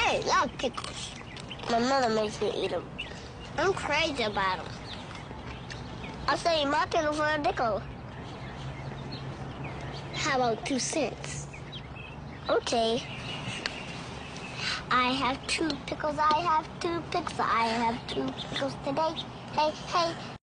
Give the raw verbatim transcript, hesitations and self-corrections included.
I love pickles. My mother makes me eat them. I'm crazy about them. I'll sell you my pickle for a nickel. How about two cents? Okay. I have two pickles, I have two pickles, I have two pickles today. Hey, hey,